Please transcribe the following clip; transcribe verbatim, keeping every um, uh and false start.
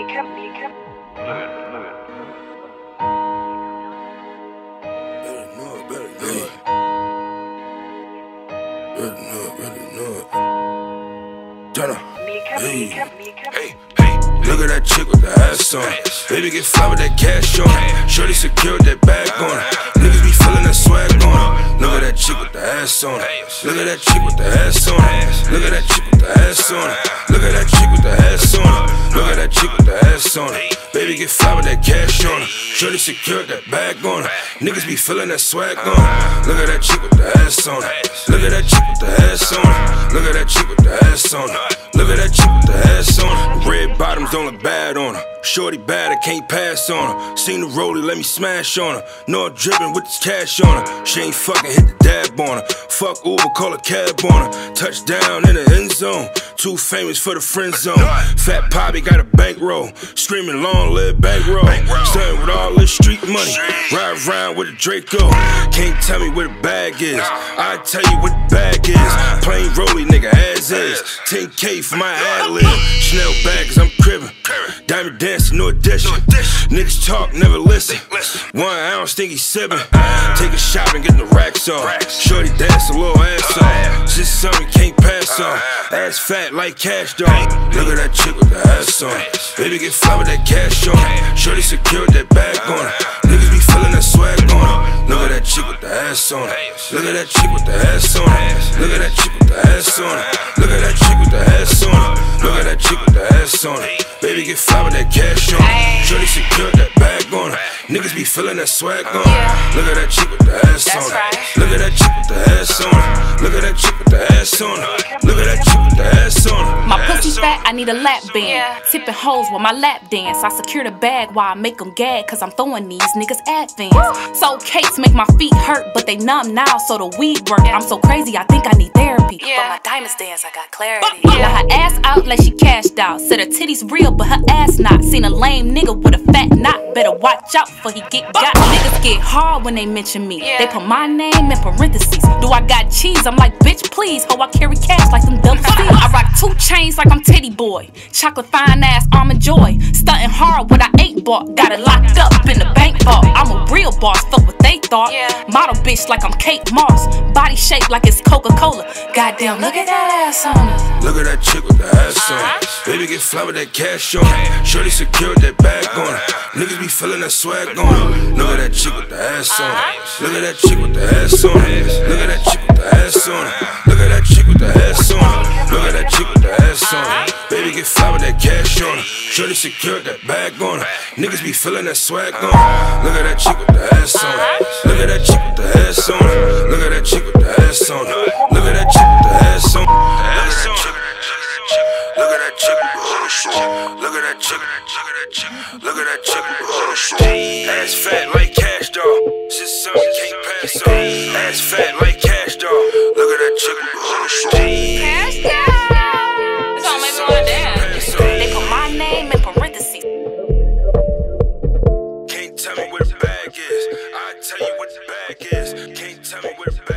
Mika, Mika. Look, look. Better know it, better know it. Better know it, better know it. Turn up. Mika, Hey. Mika, Mika. Hey, hey, look at that chick with the ass on it. Baby get fly with that cash on it. Shorty secured that bag on it. Niggas be feeling that swag on it. Look at that chick with the ass on it. Look at that chick with the ass on it. Look at that chick with the ass on it. Look at that chick with the ass on it. Look at that chick with the ass on it. Baby get fly with that cash on it. Shorty secured that bag on it. Niggas be feeling that swag on it. Look at that chick with the ass on it. Look at that chick with the ass on it. Look at that chick with the ass on it. Look at that chick with the ass on her. Red bottoms don't look bad on her. Shorty bad, I can't pass on her. Seen the rollie, let me smash on her. Know I'm drippin' with this cash on her. She ain't fucking hit the dab on her. Fuck Uber, call a cab on her. Touchdown in the end zone. Too famous for the friend zone. Fat Poppy got a bankroll. Screaming long live bankroll. Starting with all this street money. Ride around with a Draco. Can't tell me where the bag is. I tell you what the bag is. Plain rollie, nigga, as is. ten K for my ad lib. Chanel bag, cause I'm cribbin'. Diamond dancing, no addition. Niggas talk, never listen. One ounce, think he sippin'. Take a shot and get the racks off. Shorty dance a little ass off. Just something can't pass on. Ass fat like cash dog. Look at that chick with the ass on. Baby get fly with that cash on. Shorty secured that bag on. Niggas be feeling that swag on. Look at that chick with the ass on. Look at that chick with the ass on. Look at that chick with the ass on. Look at that chick with the ass on. Look at that chick with the ass on. Baby get fly with that cash on. Shorty secured that bag on. Niggas be feeling that swag on. Look at that chick with the ass on. Look at that chick with the ass on. Look at that chick with the ass on. Look at that chick with the ass on. My pussy fat, I need a lap band. Tipping hoes with my lap dance. I secure the bag while I make them gag, cause I'm throwing these niggas advance. So cakes make my feet hurt, but they numb now, so the weed work. I'm so crazy, I think I need therapy. But my diamonds dance, I got clarity. Now her ass out like she cashed out. Said her titties real, but her ass not. Seen a lame nigga with a fat knot. Better watch out for he get got. Niggas get hard when they mention me. They put my name in parentheses. Do I got cheese? I'm like, bitch, please. Oh, I carry cash like them double C's. I rock two chains like I'm Titty Boy. Chocolate fine ass Almond Joy. Stunting hard what I ain't bought. Got it locked up in the bank vault. I'm a real boss, fuck what they thought. Model bitch like I'm Kate Moss. Body shaped like it's Coca-Cola. Goddamn, look at that ass on her. Look at that chick with the ass on. Baby get fly with that cash on. Shorty secured that bag on. Niggas be feeling that swag on. Look at that chick with the ass on. Look at that chick with the ass on. Look at that chick with the ass on. Look at that chick with the ass on. Look at that chick with the ass on. Baby get fly with that cash on. Shorty secured that bag on. Niggas be feeling that swag on. Look at that chick with the ass on. Look at that chick with the ass on. Look at that chick with the ass on. Look at that chick with the ass on. Look at that chick. Look at that chick. Look at that chick. Ass fat like cash dog. Just something can't pass on. Ass fat like cash dog. Look at that chick. Cash down. It's gonna make me wanna dance. They put my name in parentheses. Can't tell me where the bag is. I tell you what the bag is. Can't tell me where the bag is.